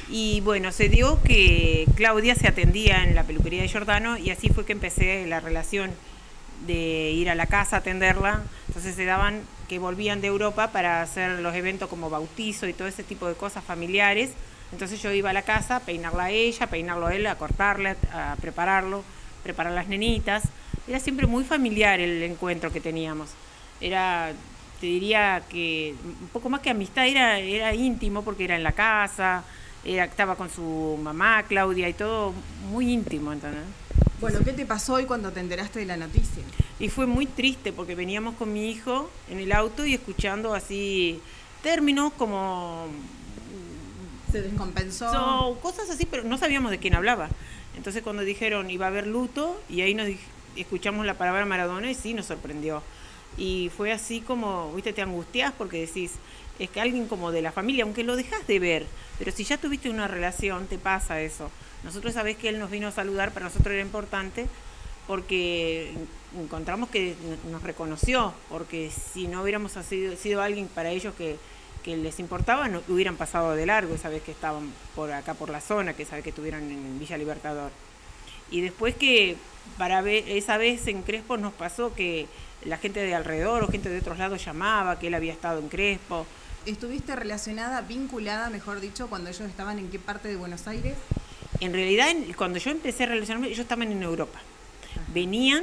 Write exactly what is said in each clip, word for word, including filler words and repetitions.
Y bueno, se dio que Claudia se atendía en la peluquería de Giordano y así fue que empecé la relación de ir a la casa a atenderla. Entonces se daban que volvían de Europa para hacer los eventos como bautizo y todo ese tipo de cosas familiares. Entonces yo iba a la casa a peinarla a ella, a peinarlo a él, a cortarle, a prepararlo, preparar las nenitas. Era siempre muy familiar el encuentro que teníamos. Era, te diría que un poco más que amistad, era, era íntimo porque era en la casa, era, estaba con su mamá, Claudia, y todo muy íntimo, ¿entendés? Bueno, ¿qué te pasó hoy cuando te enteraste de la noticia? Y fue muy triste porque veníamos con mi hijo en el auto y escuchando así términos como... ¿Se descompensó? So, cosas así, pero no sabíamos de quién hablaba. Entonces cuando dijeron iba a haber luto y ahí nos escuchamos la palabra Maradona y sí nos sorprendió. Y fue así como, viste, te angustias porque decís, es que alguien como de la familia, aunque lo dejas de ver, pero si ya tuviste una relación, te pasa eso. Nosotros esa vez que él nos vino a saludar, para nosotros era importante porque encontramos que nos reconoció, porque si no hubiéramos sido, sido alguien para ellos que, que les importaba, no hubieran pasado de largo esa vez que estaban por acá por la zona, que sabe que estuvieron en Villa Libertador. Y después que para ver, esa vez en Crespo nos pasó que la gente de alrededor o gente de otros lados llamaba que él había estado en Crespo. ¿Estuviste relacionada, vinculada, mejor dicho, cuando ellos estaban en qué parte de Buenos Aires? En realidad, cuando yo empecé a relacionarme, ellos estaban en Europa. Venían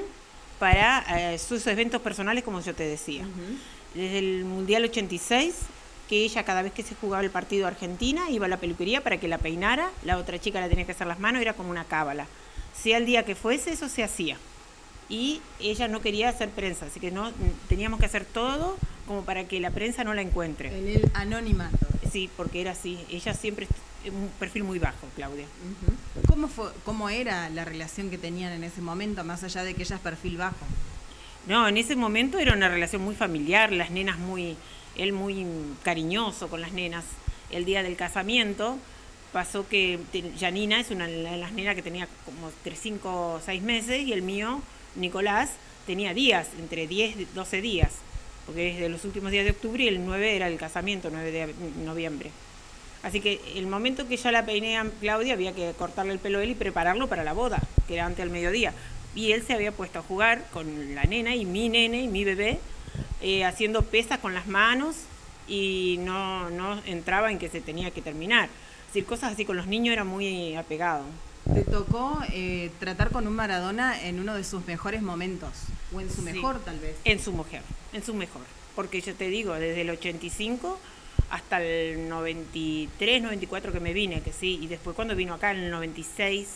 para eh, sus eventos personales, como yo te decía. Uh-huh. Desde el Mundial ochenta y seis, que ella cada vez que se jugaba el partido Argentina, iba a la peluquería para que la peinara, la otra chica la tenía que hacer las manos, era como una cábala. Sea el día que fuese, eso se hacía. Y ella no quería hacer prensa, así que no teníamos que hacer todo como para que la prensa no la encuentre. En el anonimato. Sí, porque era así. Ella siempre un perfil muy bajo, Claudia. Uh-huh. ¿Cómo fue, cómo era la relación que tenían en ese momento, más allá de que ella es perfil bajo? No, en ese momento era una relación muy familiar, las nenas muy, él muy cariñoso con las nenas. El día del casamiento pasó que Janina es una de las nenas que tenía como entre cinco o seis meses y el mío, Nicolás, tenía días, entre diez y doce días, porque desde los últimos días de octubre y el nueve era el casamiento, nueve de noviembre. Así que el momento que ya la peiné a Claudia había que cortarle el pelo a él y prepararlo para la boda, que era antes del mediodía. Y él se había puesto a jugar con la nena y mi nene y mi bebé, eh, haciendo pesas con las manos y no, no entraba en que se tenía que terminar. Es decir, cosas así con los niños era muy apegado. Te tocó eh, tratar con un Maradona en uno de sus mejores momentos, o en su sí. mejor tal vez. En su mujer, en su mejor. Porque yo te digo, desde el ochenta y cinco hasta el noventa y tres, noventa y cuatro que me vine, que sí, y después cuando vino acá en el noventa y seis,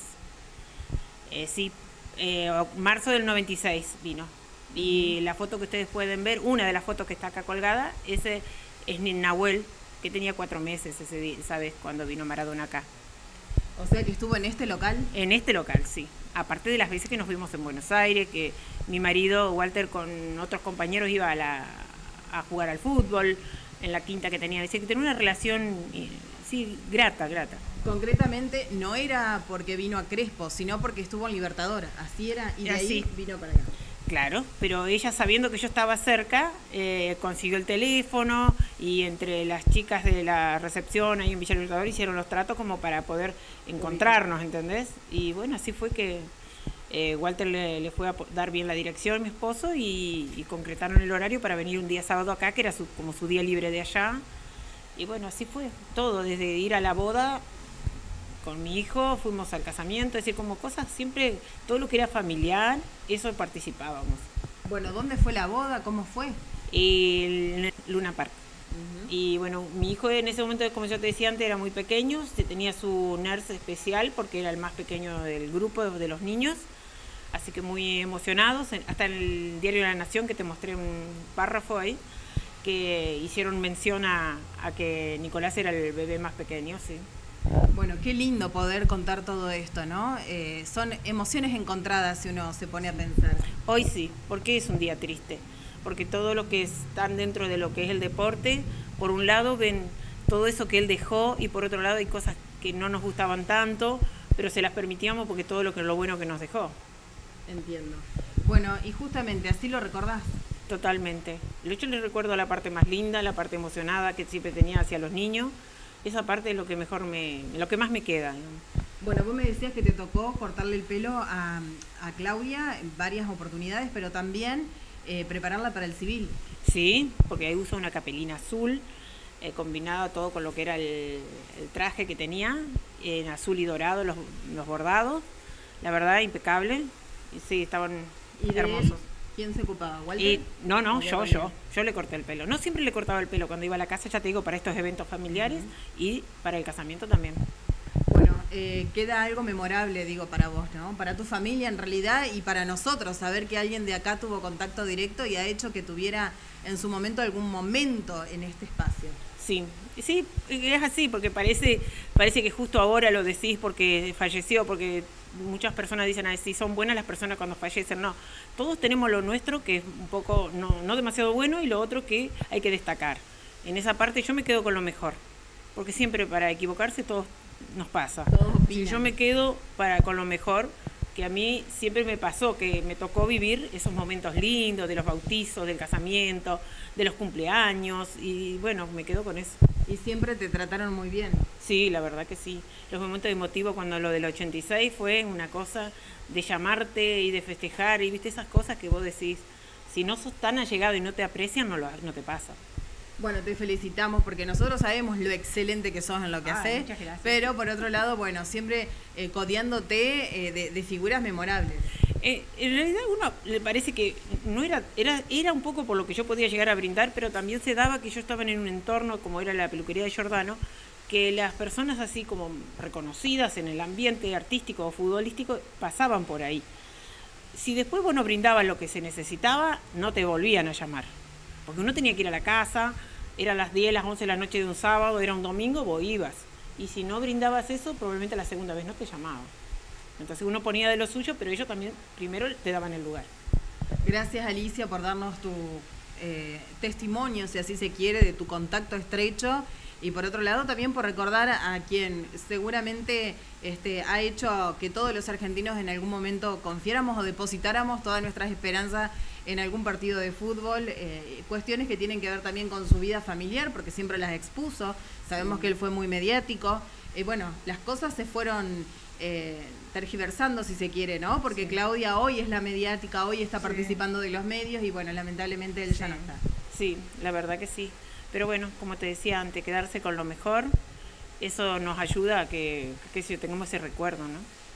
eh, sí, eh, marzo del noventa y seis vino. Y la foto que ustedes pueden ver, una de las fotos que está acá colgada, ese es Nahuel, que tenía cuatro meses ese día, ¿sabes? Cuando vino Maradona acá. O sea que estuvo en este local. En este local, sí. Aparte de las veces que nos vimos en Buenos Aires, que mi marido Walter con otros compañeros iba a, la, a jugar al fútbol, en la quinta que tenía. Dice que tenía una relación, sí, grata, grata. Concretamente, no era porque vino a Crespo, sino porque estuvo en Libertadora. Así era, y de Así. ahí vino para acá. Claro, pero ella sabiendo que yo estaba cerca, eh, consiguió el teléfono y entre las chicas de la recepción ahí en Villa Libertador hicieron los tratos como para poder encontrarnos, ¿entendés? Y bueno, así fue que eh, Walter le, le fue a dar bien la dirección, mi esposo, y, y concretaron el horario para venir un día sábado acá, que era su, como su día libre de allá. Y bueno, así fue todo, desde ir a la boda con mi hijo, fuimos al casamiento, es decir, como cosas siempre, todo lo que era familiar, eso participábamos. Bueno, ¿dónde fue la boda? ¿Cómo fue? El Luna Park. Uh-huh. Y bueno, mi hijo en ese momento, como yo te decía antes, era muy pequeño, tenía su nurse especial porque era el más pequeño del grupo de los niños, así que muy emocionados, hasta en el Diario de la Nación, que te mostré un párrafo ahí, que hicieron mención a, a que Nicolás era el bebé más pequeño, sí. Bueno, qué lindo poder contar todo esto, ¿no? Eh, son emociones encontradas si uno se pone a pensar. Hoy sí, porque es un día triste, porque todo lo que están dentro de lo que es el deporte, por un lado ven todo eso que él dejó y por otro lado hay cosas que no nos gustaban tanto, pero se las permitíamos porque todo lo que lo bueno que nos dejó. Entiendo. Bueno, y justamente así lo recordás. Totalmente. Yo le recuerdo la parte más linda, la parte emocionada que siempre tenía hacia los niños. esa parte es lo que mejor me, lo que más me queda. Bueno, vos me decías que te tocó cortarle el pelo a, a Claudia en varias oportunidades, pero también eh, prepararla para el civil. Sí, porque ahí uso una capelina azul, eh, combinado todo con lo que era el, el traje que tenía, en azul y dorado los, los bordados, la verdad impecable, y sí, estaban ¿Y de hermosos. él, quién se ocupaba? ¿Walter? Y, no, no, yo, Walter. yo, yo le corté el pelo. No siempre le cortaba el pelo cuando iba a la casa, ya te digo, para estos eventos familiares uh-huh. y para el casamiento también. Bueno, eh, queda algo memorable, digo, para vos, ¿no? Para tu familia en realidad y para nosotros, saber que alguien de acá tuvo contacto directo y ha hecho que tuviera en su momento algún momento en este espacio. Sí, sí, es así, porque parece, parece que justo ahora lo decís porque falleció, porque muchas personas dicen, ah, sí, son buenas las personas cuando fallecen. No, todos tenemos lo nuestro que es un poco, no, no demasiado bueno, y lo otro que hay que destacar. En esa parte yo me quedo con lo mejor, porque siempre para equivocarse todos nos pasa. Todos si yo me quedo para con lo mejor, que a mí siempre me pasó, que me tocó vivir esos momentos lindos de los bautizos, del casamiento, de los cumpleaños, y bueno, me quedo con eso. Y siempre te trataron muy bien. Sí, la verdad que sí. Los momentos emotivos cuando lo del ochenta y seis fue una cosa de llamarte y de festejar, y viste esas cosas que vos decís, si no sos tan allegado y no te aprecian, no, lo, no te pasa. Bueno, te felicitamos porque nosotros sabemos lo excelente que sos en lo que Ay, haces, muchas gracias. Pero por otro lado, bueno, siempre eh, codeándote eh, de, de figuras memorables. Eh, en realidad a uno le parece que no era, era, era un poco por lo que yo podía llegar a brindar, pero también se daba que yo estaba en un entorno como era la peluquería de Giordano, que las personas así como reconocidas en el ambiente artístico o futbolístico pasaban por ahí. Si después vos no brindabas lo que se necesitaba, no te volvían a llamar. Porque uno tenía que ir a la casa, era las diez, las once de la noche de un sábado, era un domingo, vos ibas. Y si no brindabas eso, probablemente la segunda vez no te llamaban. Entonces uno ponía de lo suyo, pero ellos también primero te daban el lugar. Gracias, Alicia, por darnos tu eh, testimonio, si así se quiere, de tu contacto estrecho. Y por otro lado también por recordar a quien seguramente este, ha hecho que todos los argentinos en algún momento confiáramos o depositáramos todas nuestras esperanzas en algún partido de fútbol, eh, cuestiones que tienen que ver también con su vida familiar, porque siempre las expuso, sabemos sí. que él fue muy mediático, y eh, bueno, las cosas se fueron eh, tergiversando, si se quiere, ¿no? Porque sí. Claudia hoy es la mediática, hoy está sí. participando de los medios, y bueno, lamentablemente él sí. ya no está. Sí, la verdad que sí. Pero bueno, como te decía antes, quedarse con lo mejor, eso nos ayuda a que, que, que tengamos ese recuerdo, ¿no?